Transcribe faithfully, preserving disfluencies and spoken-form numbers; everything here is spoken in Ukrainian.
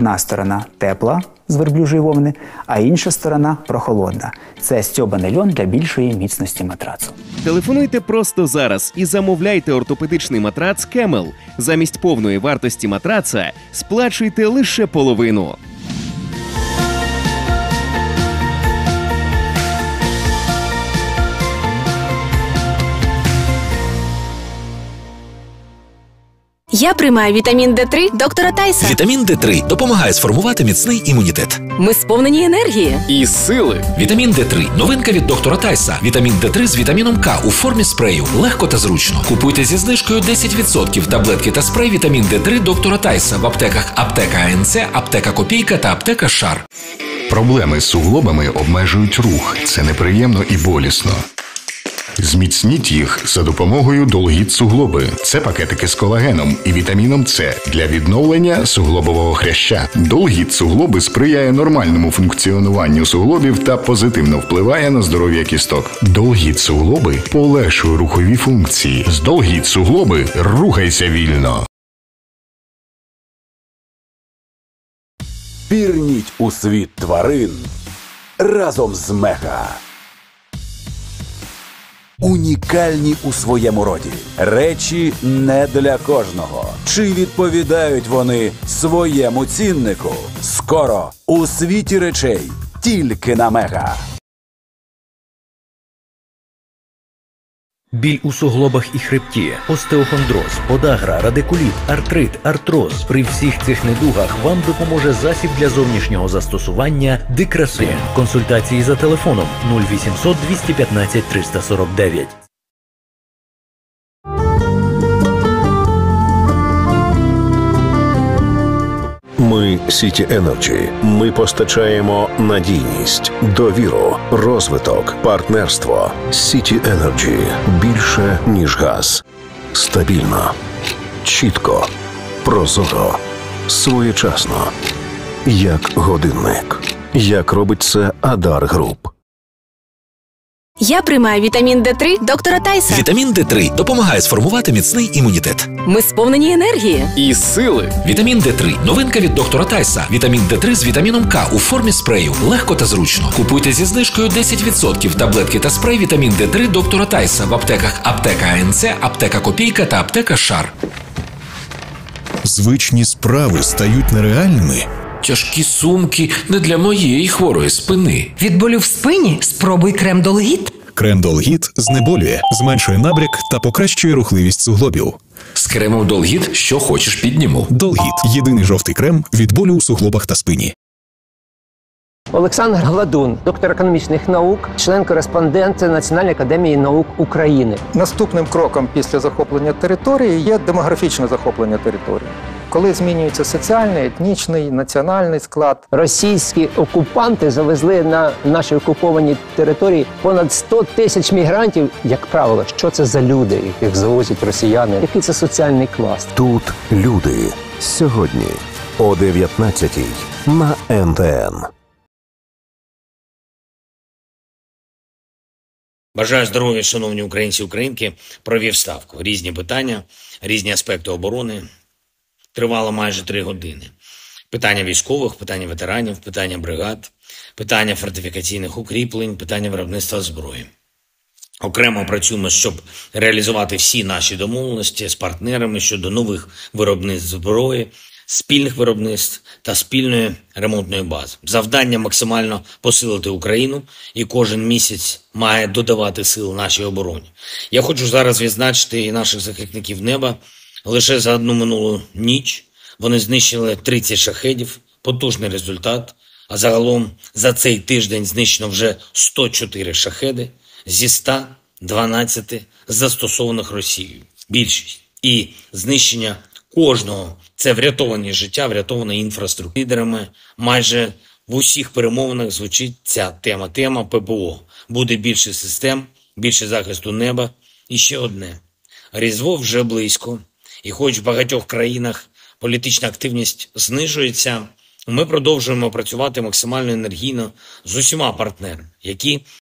одна сторона тепла з верблюжої вовни, а інша сторона прохолодна. Це стьобаний льон для більшої міцності матрацу. Телефонуйте просто зараз і замовляйте ортопедичний матрац Camel. Замість повної вартості матраца сплачуйте лише половину. Я приймаю вітамін Д три доктора Тайса. Вітамін Д три допомагає сформувати міцний імунітет. Ми сповнені енергії. І сили. Вітамін Д три – новинка від доктора Тайса. Вітамін Д три з вітаміном К у формі спрею. Легко та зручно. Купуйте зі знижкою десять відсотків таблетки та спрей Вітамін Д три доктора Тайса в аптеках Аптека АНЦ, Аптека Копійка та Аптека Шар. Проблеми з суглобами обмежують рух. Це неприємно і болісно. Зміцніть їх за допомогою Долгіт суглоби. Це пакетики з колагеном і вітаміном С для відновлення суглобового хряща. Долгіт суглоби сприяє нормальному функціонуванню суглобів та позитивно впливає на здоров'я кісток. Долгіт суглоби полегшує рухові функції. З Долгіт суглоби рухайся вільно. Пірніть у світ тварин разом з Мега. Унікальні у своєму роді. Речі не для кожного. Чи відповідають вони своєму ціннику? Скоро у світі речей. Тільки на Мега. Біль у суглобах і хребті, остеохондроз, подагра, радикуліт, артрит, артроз. При всіх цих недугах вам допоможе засіб для зовнішнього застосування Дикрасин. Консультації за телефоном нуль вісімсот двісті п'ятнадцять триста сорок дев'ять. Ми Сіті Енерджі. Ми постачаємо надійність, довіру, розвиток, партнерство. Сіті Енерджі. Більше, ніж газ. Стабільно, чітко, прозоро, своєчасно. Як годинник. Як робить це Адар Груп. Я приймаю вітамін Д три доктора Тайса. Вітамін Д три допомагає сформувати міцний імунітет. Ми сповнені енергії. І сили. Вітамін Д три – новинка від доктора Тайса. Вітамін Д три з вітаміном К у формі спрею. Легко та зручно. Купуйте зі знижкою десять відсотків таблетки та спрей Вітамін Д три доктора Тайса в аптеках Аптека АНЦ, Аптека Копійка та Аптека Шар. Звичні справи стають нереальними. Тяжкі сумки не для моєї хворої спини. Від болю в спині спробуй крем Долгіт. Крем Долгіт знеболює, зменшує набряк та покращує рухливість суглобів. З кремом Долгіт що хочеш підніму. Долгіт – єдиний жовтий крем від болю у суглобах та спині. Олександр Гладун, доктор економічних наук, член-кореспондент Національної академії наук України. Наступним кроком після захоплення території є демографічне захоплення території. Коли змінюється соціальний, етнічний, національний склад. Російські окупанти завезли на наші окуповані території понад сто тисяч мігрантів. Як правило, що це за люди, яких завозять росіяни? Який це соціальний клас? Тут люди. Сьогодні о дев'ятнадцятій на Ен Те Ен. Бажаю здоров'я, шановні українці і українки. Провів ставку. Різні питання, різні аспекти оборони. Тривало майже три години. Питання військових, питання ветеранів, питання бригад, питання фортифікаційних укріплень, питання виробництва зброї. Окремо працюємо, щоб реалізувати всі наші домовленості з партнерами щодо нових виробництв зброї, спільних виробництв та спільної ремонтної бази. Завдання максимально посилити Україну, і кожен місяць має додавати сил нашій обороні. Я хочу зараз відзначити і наших захисників неба. Лише за одну минулу ніч вони знищили тридцять шахедів, потужний результат, а загалом за цей тиждень знищено вже сто чотири шахеди зі ста дванадцяти застосованих Росією. Більшість. І знищення кожного – це врятовані життя, врятована інфраструктура. Лідерами майже в усіх перемовинах звучить ця тема. Тема Пе Пе О. Буде більше систем, більше захисту неба. І ще одне. Різдво вже близько. І хоч в багатьох країнах політична активність знижується, ми продовжуємо працювати максимально енергійно з усіма партнерами, які